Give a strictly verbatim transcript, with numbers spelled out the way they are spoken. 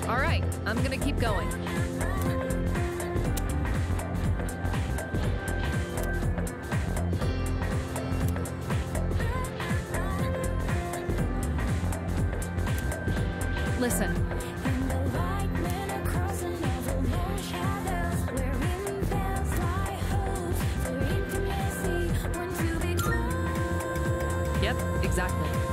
All right, I'm gonna keep going. Listen. Yep, exactly.